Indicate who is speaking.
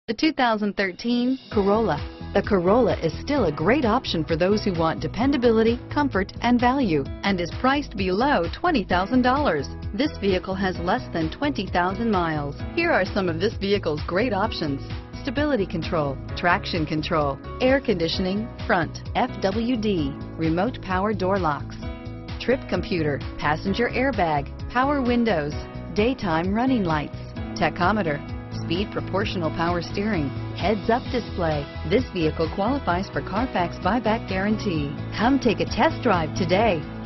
Speaker 1: The 2013 Corolla. The Corolla is still a great option for those who want dependability, comfort, and value, and is priced below $20,000. This vehicle has less than 20,000 miles. Here are some of this vehicle's great options: stability control, traction control, air conditioning, front, FWD, remote power door locks, trip computer, passenger airbag, power windows, daytime running lights, tachometer, speed proportional power steering, heads-up display. This vehicle qualifies for Carfax buyback guarantee. Come take a test drive today.